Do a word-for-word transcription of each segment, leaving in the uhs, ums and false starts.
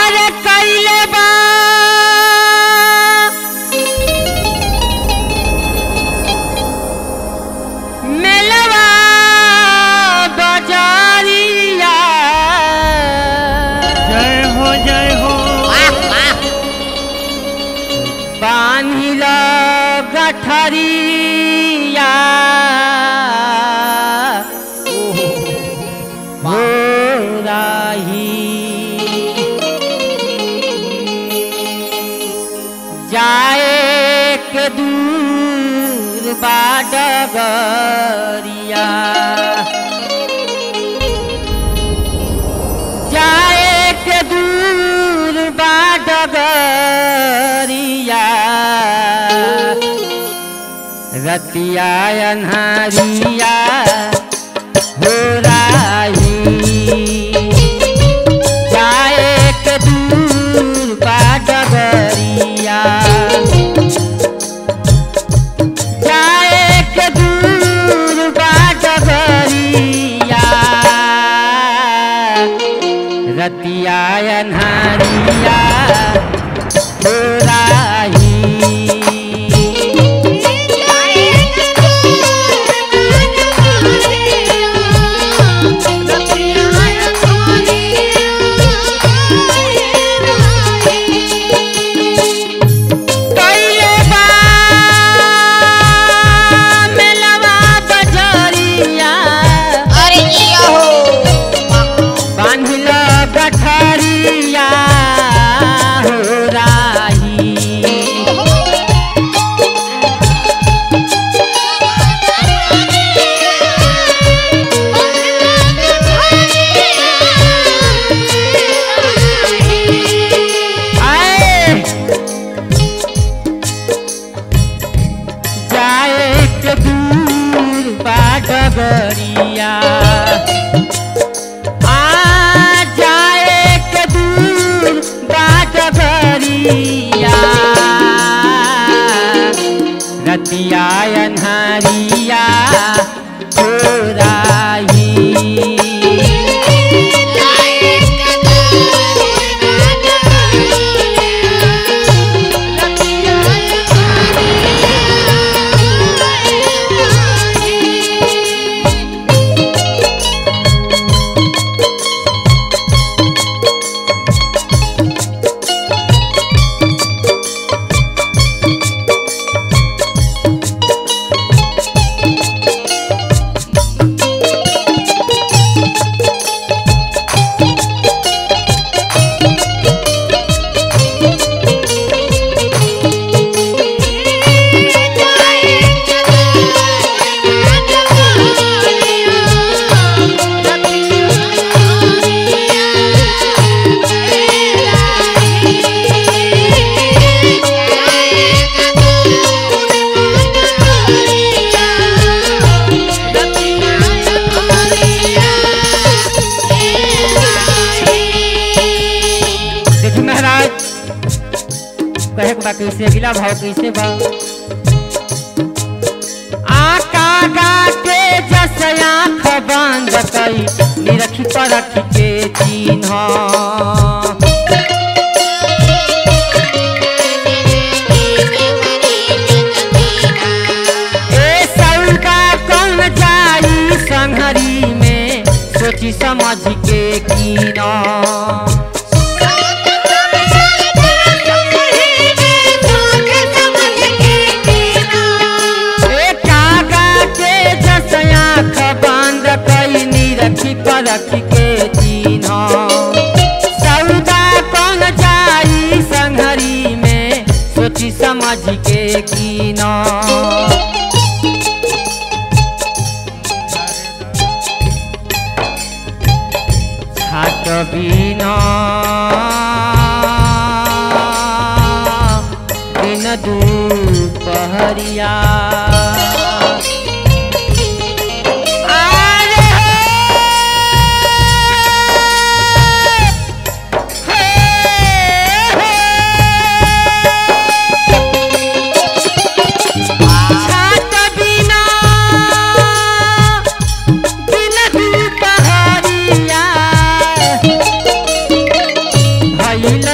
अरे कैले बा मेलवा बजारिया। जय हो जय हो। बांधिल गठरिया हो राही जाए के दूर बाडगरिया। जाए के दूर बाडगरिया। रतिया अन्हारिया हो राही जाए के दूर बाडगरिया। जाए के दूर बाडगरिया। रतिया अन्हारिया हो राही गठरिया हो राही। आए जाए के दूर बाडगरिया। रतिया अन्हारिया हो राही कहे बा कैसे अगला भाव कैसे बा। आका गाके जस आँख बंद कई निरखी परखी के चिन्ह। ए सौदा कौन जाई संहरी में सोची समझ के कीना। परखी के चिन्ह सौदा कौन जाई संहरी में सोची समझ के कीना। छाट बिना दिन दुपहरिया। भइल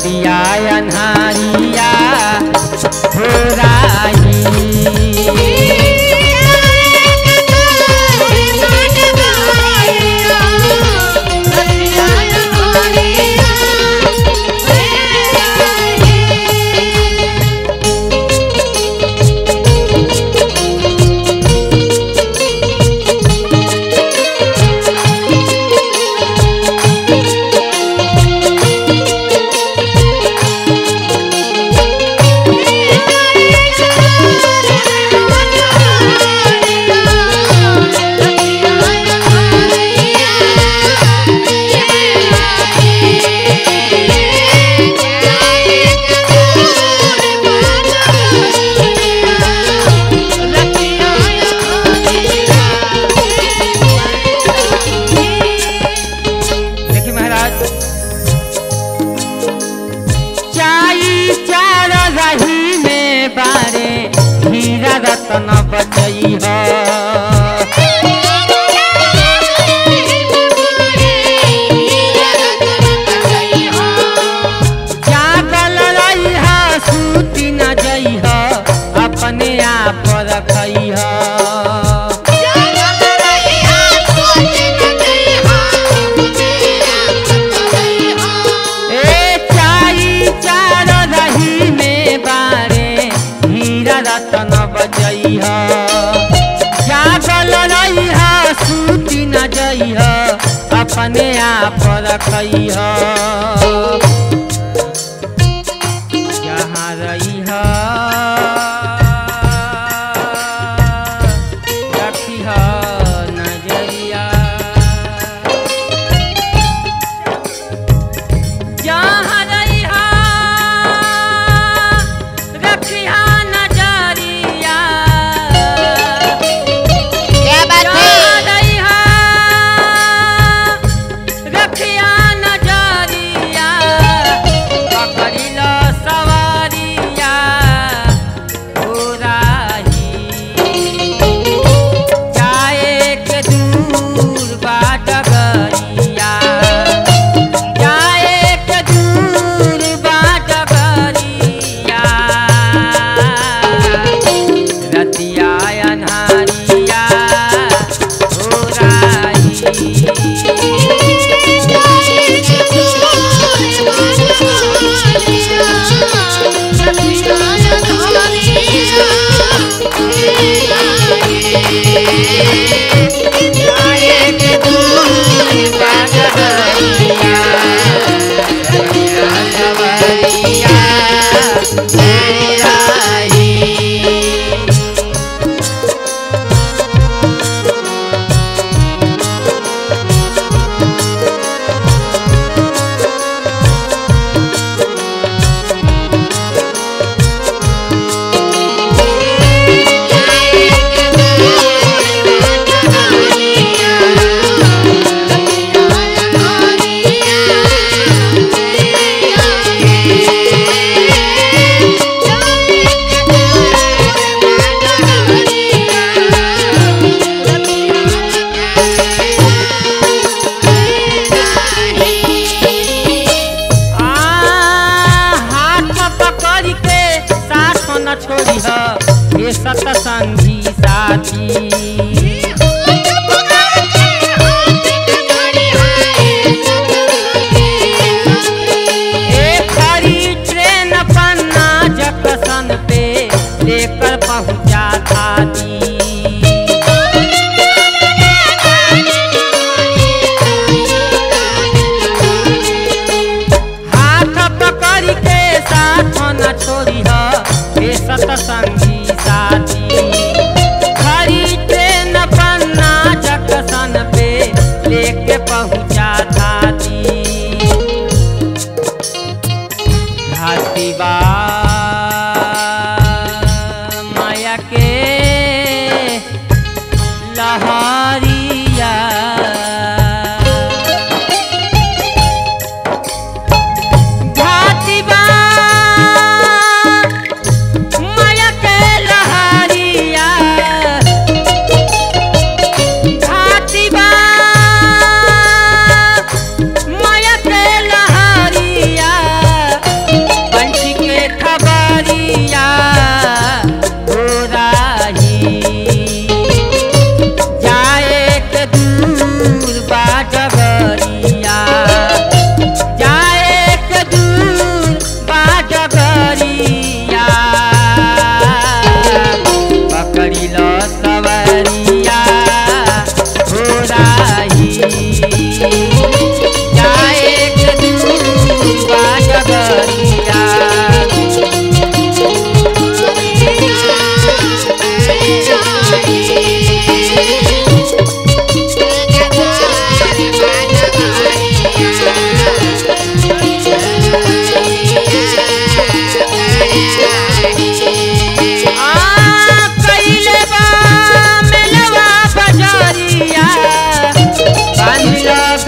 रतिया अन्हारिया हो राही। हीरा रतन बचई हो जागल रही हो सूती न जई हो अपने आप रखई हो। रतन बचई हो जागल रही हो सूती न जई हो अपने आप रखई हो। जहाँ रही हो रखी हो नजरिया जहाँ रही हो रखी हो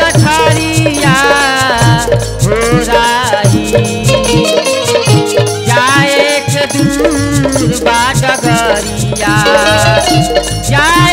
गठरिया हो राही जाए के दूर बा डगरिया जाए